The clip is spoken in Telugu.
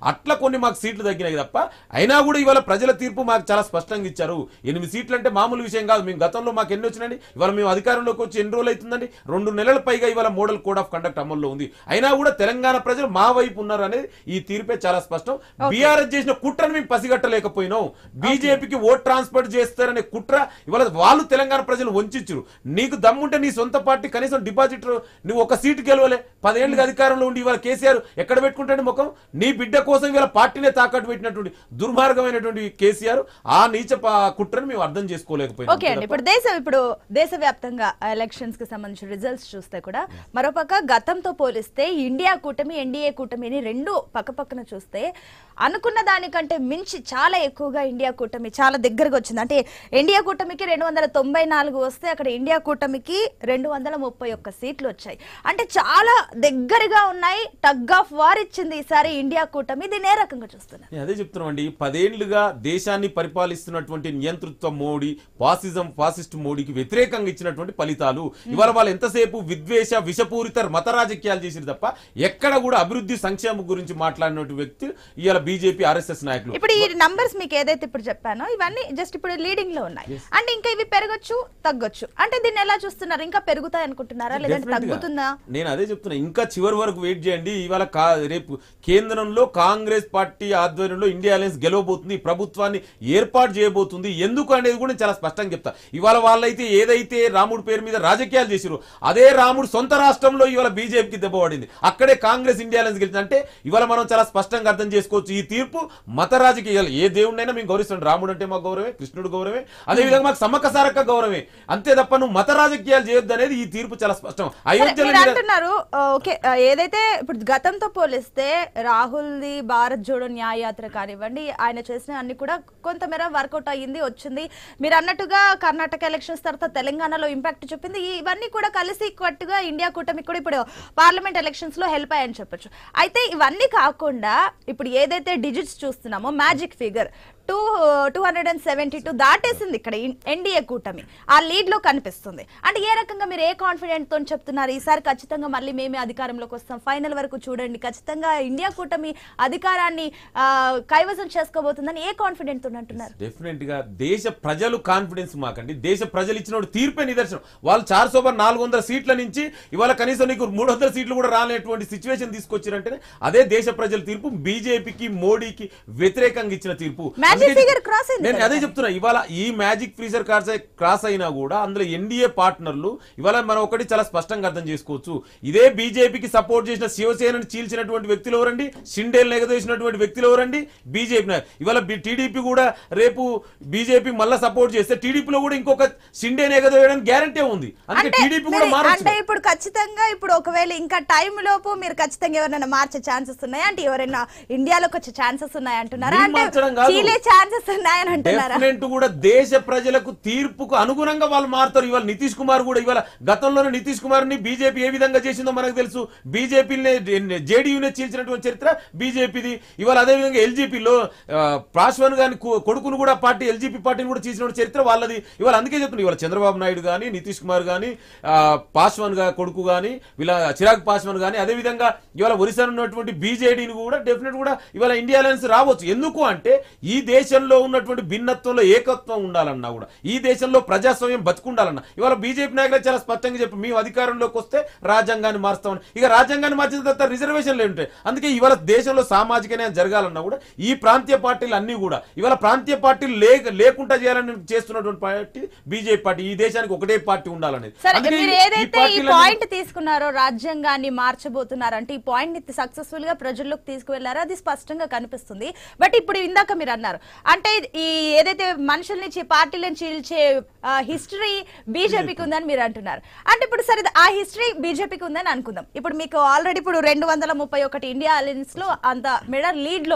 అట్లా కొన్ని మాకు సీట్లు తగ్గినాయి తప్ప అయినా కూడా ఇవాళ ప్రజల తీర్పు మాకు చాలా స్పష్టంగా ఇచ్చారు. 8 సీట్లు అంటే మామూలు విషయం కాదు. మేము గతంలో మాకు ఎన్ని వచ్చినాయండి, ఇవాళ మేము అధికారంలోకి వచ్చి ఎన్ని రోజులు అవుతుందండి, 2 నెలల పైగా ఇవాళ మోడల్ కోడ్ ఆఫ్ కండక్ట్ అమల్లో ఉంది. అయినా కూడా తెలంగాణ ప్రజలు మా వైపు ఉన్నారు అనేది ఈ తీర్పే చాలా స్పష్టం. బీఆర్ఎస్ చేసిన కుట్రను మేము పసిగట్టలేకపోయినాం. బీజేపీకి ఓట్ ట్రాన్స్ఫర్ చేస్తారనే కుట్ర ఇవాళ వాళ్ళు తెలంగాణ ప్రజలు వంచిరు. నీకు దమ్ముంటే నీ సొంత పార్టీ కనీసం డిపాజిట్ నువ్వు ఒక సీటు గెలవలే, 10 ఏళ్ళుగా అధికారంలో ఉండి ఇవాళ కేసీఆర్ ఎక్కడ పెట్టుకుంటాడు ముఖం? నీ బిడ్డ కోసం ఇవాళ పార్టీనే తాకట్టు పెట్టినటువంటి దుర్మార్గమైనటువంటి కేసీఆర్ ఆ నీచ కుట్రను మేము అర్థం చేసుకోలేకపోయినాం. ఓకే అండి, ఇప్పుడు దేశవ్యాప్తంగా ఎలక్షన్స్ కి సంబంధించిన రిజల్ట్స్ చూస్తే కూడా మరోపక్క గతంతో పోలిస్తే ఇండియా కూటమి ఎన్డీఏ కూటమిని రెండు పక్కపక్కన చూస్తే అనుకున్న దానికంటే మించి చాలా ఎక్కువగా ఇండియా కూటమి చాలా దగ్గరగా వచ్చింది. అంటే ఇండియా కూటమికి 294 వస్తే అక్కడ ఇండియా కూటమికి 231 సీట్లు వచ్చాయి. అంటే చాలా దగ్గరగా ఉన్నాయి. టగ్ ఆఫ్ వార్ ఇచ్చింది ఈసారి ఇండియా కూటమి. దీన్ని ఏ రకంగా చూస్తున్నారు? అదే చెప్తున్నాం అండి, 10 ఏళ్లుగా దేశాన్ని పరిపాలిస్తున్నటువంటి నియంతృత్వ మోడీ ఫాసిస్ట్ మోడీకి వ్యతిరేకంగా ఇచ్చినటువంటి ఫలితాలు. ఇవాళ వాళ్ళు ఎంతసేపు విద్వేష విషపూరిత మత రాజకీయాలు చేసిరు తప్ప ఎక్కడ కూడా అభివృద్ధి సంక్షేమం గురించి మాట్లాడినటువంటి వ్యక్తి ఇవాళ బీజేపీ ఆర్ఎస్ఎస్ నాయకులు. ఇప్పుడు ఈ నంబర్స్ మీకు ఏదైతే ఇప్పుడు చెప్పానో ఇవన్నీ జస్ట్ ఇప్పుడు లీడింగ్ లో ఉన్నాయి. అంటే ఇంకా ఇవి పెరగొచ్చు తగ్గొచ్చు. అంటే దీన్ని ఎలా చూస్తున్నారు? ఇంకా పెరుగుతాయి అనుకుంటున్నారా లేదంటే తగ్గుతుందా? నేను అదే చెప్తున్నా, ఇంకా చివరి వరకు వెయిట్ చేయండి. ఇవాళ రేపు కేంద్రంలో కాంగ్రెస్ పార్టీ ఆధ్వర్యంలో ఇండియా అలయన్స్ గెలవబోతుంది, ప్రభుత్వాన్ని ఏర్పాటు చేయబోతుంది. ఎందుకు అనేది కూడా చాలా స్పష్టంగా చెప్తా. ఇవాళ వాళ్ళైతే ఏదైతే రాముడు పేరు మీద రాజకీయాలు చేసిరో అదే రాముడు సొంత రాష్ట్రంలో ఇవాళ బీజేపీకి దెబ్బపడింది. అక్కడే కాంగ్రెస్ ఇండియా అలయన్స్ గెలిచింది. అంటే ఇవాళ మనం చాలా స్పష్టంగా అర్థం చేసుకోవచ్చు ఈ తీర్పు మత రాజకీయాలు. ఏ దేవుడినైనా మేము గౌరవిస్తాం. రాముడు అంటే మాకు గౌరవమే, కృష్ణుడు గౌరవమే, అదేవిధంగా మాకు సమ్మక్క సారక్క గౌరవమే. అంతే తప్ప నువ్వు మత రాజకీయాలు చేయొద్దు అనేది ఈ తీర్పు చాలా స్పష్టం. అయోధ్యలో అంటున్నారు ఓకే, ఏదైతే ఇప్పుడు గతంతో పోలిస్తే రాహుల్ ది భారత్ జోడో న్యాయ యాత్ర కానివ్వండి, ఆయన చేసిన అన్ని కూడా కొంతమేర వర్కౌట్ అయ్యింది, వచ్చింది. మీరు అన్నట్టుగా కర్ణాటక ఎలక్షన్స్ తర్వాత తెలంగాణలో ఇంపాక్ట్ చూపింది. ఇవన్నీ కూడా కలిసి కట్టుగా ఇండియా కూటమి కూడా ఇప్పుడు పార్లమెంట్ ఎలక్షన్స్ లో హెల్ప్ అయ్యని చెప్పొచ్చు. అయితే ఇవన్నీ కాకుండా ఇప్పుడు ఏదైతే డిజిట్స్ చూస్తున్నామో మ్యాజిక్ ఫిగర్ 272 దాటేసింది ఇక్కడ ఎన్డీఏ కూటమి. ఆ లీడ్ లో కనిపిస్తుంది. అంటే ఏ రకంగా మీరు ఏ కాన్ఫిడెంట్ తో చెప్తున్నారు ఈసారి ఖచ్చితంగా మళ్ళీ మేమే అధికారంలోకి వస్తాం, ఫైనల్ వరకు చూడండి, ఖచ్చితంగా ఇండియా కూటమి అధికారాన్ని కైవసం చేసుకోబోతుందని ఏ కాన్ఫిడెంట్ తో అంటున్నారు? డెఫినెట్ గా దేశ ప్రజలు కాన్ఫిడెన్స్ మాకండి. దేశ ప్రజలు ఇచ్చిన తీర్పే నిదర్శనం. వాళ్ళు 400 సీట్ల నుంచి ఇవాళ కనీసం నీకు 300 సీట్లు కూడా రాలేటువంటి సిచ్యువేషన్ తీసుకొచ్చారంటే అదే దేశ ప్రజల తీర్పు. బీజేపీకి మోడీకి వ్యతిరేకంగా ఇచ్చిన తీర్పు. నేను అదే చెప్తున్నా, ఇవాళ ఈ మ్యాజిక్ ఫ్రీజర్ క్రాస్ అయినా కూడా అందులో ఎన్డీఏ పార్ట్నర్లు ఇవాళ మనం ఒకటి చాలా స్పష్టంగా అర్థం చేసుకోవచ్చు. ఇదే బీజేపీకి సపోర్ట్ చేసిన శివసేనని చీల్చినటువంటి వ్యక్తులు ఎవరండి? షిండేలు ఎగదోసినటువంటి వ్యక్తులు ఎవరండి? బీజేపీ. ఇవాళ టీడీపీ కూడా రేపు బీజేపీ మళ్ళీ సపోర్ట్ చేస్తే టీడీపీలో కూడా ఇంకొక షిండేని ఎగదోయడానికి గ్యారంటీ ఉంది. అంటే టీడీపీ కూడా మారచ్చు. అంటే ఇప్పుడు ఖచ్చితంగా ఇప్పుడు ఒకవేళ ఇంకా టైం లోపు మీరు ఖచ్చితంగా ఎవరైనా మార్చే ఛాన్సెస్ ఉన్నాయా? అంటే ఎవరైనా ఇండియాలోకి వచ్చే ఛాన్సెస్ ఉన్నాయి అంటున్నారా? కూడా దేశ ప్రజలకు తీర్పుకు అనుగుణంగా వాళ్ళు మారుతారు. ఇవాళ నితీష్ కుమార్ కూడా ఇవాళ గతంలోనే నితీష్ కుమార్ ని బీజేపీ ఏ విధంగా చేసిందో మనకు తెలుసు. బీజేపీని జేడీయూనే చీల్చినటువంటి చరిత్ర బీజేపీది. ఇవాళ అదేవిధంగా ఎల్జీపీలో పాస్వాన్ గాని కొడుకును కూడా పార్టీ ఎల్జీపీ పార్టీని కూడా చీల్చిన చరిత్ర వాళ్ళది. ఇవాళ అందుకే చెప్తున్నారు, ఇవాళ చంద్రబాబు నాయుడు గాని నితీష్ కుమార్ గాని పాస్వాన్ కొడుకు గాని వీళ్ళ చిరాగ్ పాస్వాన్ గాని అదేవిధంగా ఇవాళ ఒరిస్సాలో ఉన్నటువంటి బీజేడీని కూడా డెఫినెట్ కూడా ఇవాళ ఇండియా అలయన్స్ రావచ్చు. ఎందుకు అంటే ఈ దేశంలో ఉన్నటువంటి భిన్నత్వంలో ఏకత్వం ఉండాలన్నా కూడా, ఈ దేశంలో ప్రజాస్వామ్యం బతుకుండాలన్నా ఇవాళ బీజేపీ నాయకులు చాలా స్పష్టంగా చెప్పి మేము అధికారంలోకి వస్తే రాజ్యాంగాన్ని మారుస్తామని. ఇక రాజ్యాంగాన్ని మార్చిన తర్వాత రిజర్వేషన్లు ఉంటాయి. అందుకే ఇవాళ దేశంలో సామాజిక న్యాయం జరగాలన్నా కూడా ఈ ప్రాంతీయ పార్టీలు అన్ని కూడా ఇవాళ ప్రాంతీయ పార్టీలు లేకుండా చేయాలని చేస్తున్నటువంటి పార్టీ బీజేపీ పార్టీ. ఈ దేశానికి ఒకటే పార్టీ ఉండాలనేది. ఈ పాయింట్ తీసుకున్నారో రాజ్యాంగాన్ని మార్చబోతున్నారు అంటే ఈ పాయింట్ సక్సెస్ఫుల్ గా ప్రజల్లోకి తీసుకువెళ్లారో అది స్పష్టంగా కనిపిస్తుంది. బట్ ఇప్పుడు ఇందాక మీరు అన్నారు అంటే ఈ ఏదైతే మనుషుల్ని పార్టీలను చీల్చే హిస్టరీ బీజేపీకి ఉందని మీరు అంటున్నారు. అంటే ఇప్పుడు సరే ఆ హిస్టరీ బీజేపీకి ఉందని అనుకుందాం. ఇప్పుడు మీకు ఆల్రెడీ ఇప్పుడు 231 ఇండియా అలయన్స్ లో అంత మెడ లీడ్ లో